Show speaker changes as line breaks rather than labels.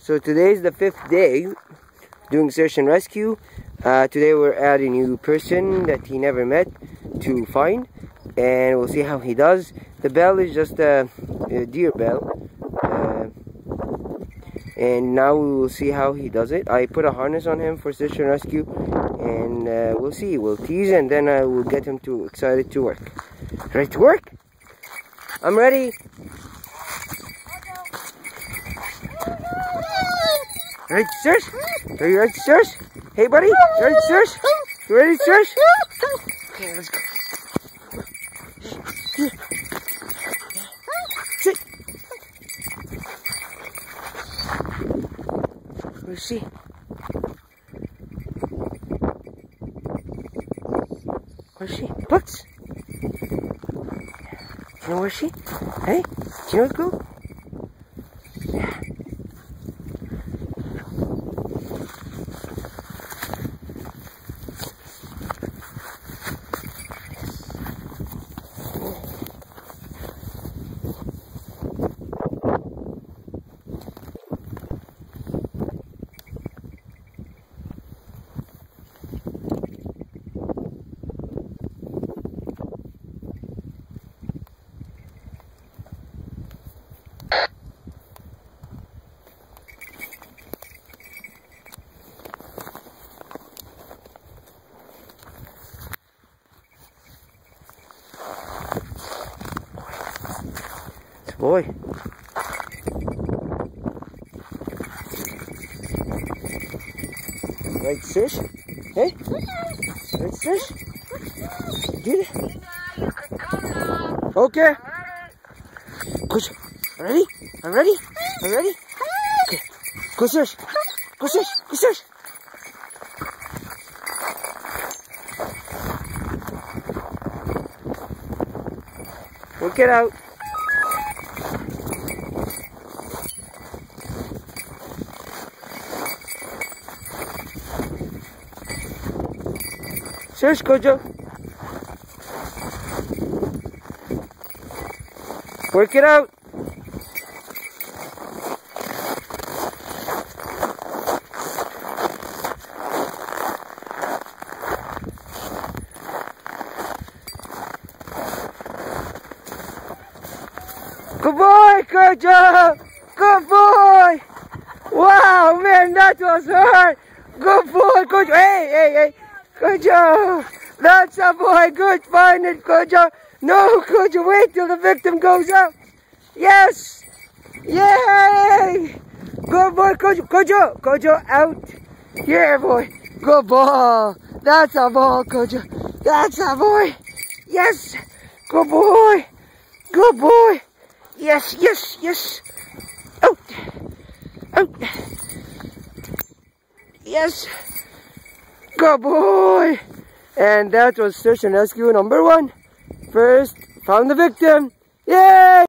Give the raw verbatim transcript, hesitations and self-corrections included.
So today is the fifth day doing search and rescue. Uh, today we're at a new person that he never met to find, and we'll see how he does. The bell is just a, a deer bell, uh, and now we will see how he does it. I put a harness on him for search and rescue, and uh, we'll see. We'll tease, and then I will get him to excited to work. Ready to work? I'm ready. Ready to search? Are you ready to search? Hey buddy, you ready to search? You ready to search? Okay, let's go. Sit. Where's she? Where's she? Books? Do you know where she? Hey, do you know where to go? Boy. Right, fish? Hey? Right, fish? Get it? Okay. Good. Ready? I'm ready? I'm ready? Okay. Go search. Go search. Go search. Work it out. Search, Kojo. Work it out. Good boy, Kojo. Good boy. Wow, man, that was hard. Good boy, Kojo. Hey, hey, hey. Kojo, that's a boy. Good, find it, Kojo. No, Kojo, wait till the victim goes up. Yes, yay! Good boy, Kojo. Kojo, Kojo, out. Here, boy. Good ball. That's a ball, Kojo. That's a boy. Yes, good boy. Good boy. Yes, yes, yes. Out, out. Yes. Good boy! And that was search and rescue number one. First, found the victim. Yay!